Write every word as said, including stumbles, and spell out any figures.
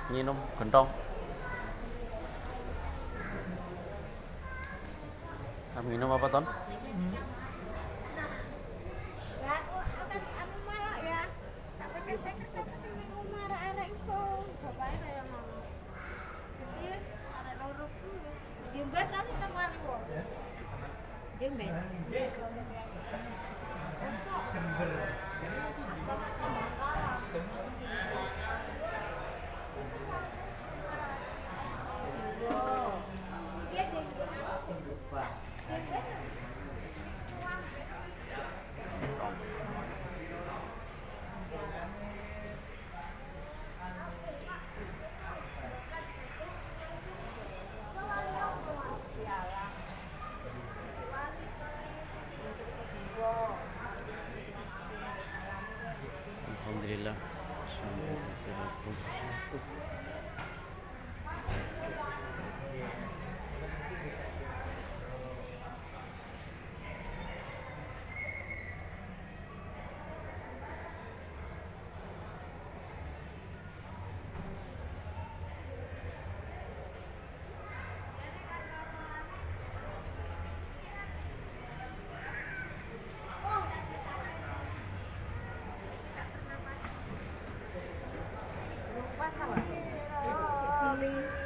Minum gentong. Kamu minum apa ton? Hmm. Ya, aku akan anu malah ya. Tak pikir saya kerja pasti minggu marah arek itu. Bapaknya kayak ngono. Jadi arek loro ku jembat nanti teman kok. Jembat. Alhamdulillah. Lupa sama. Sorry.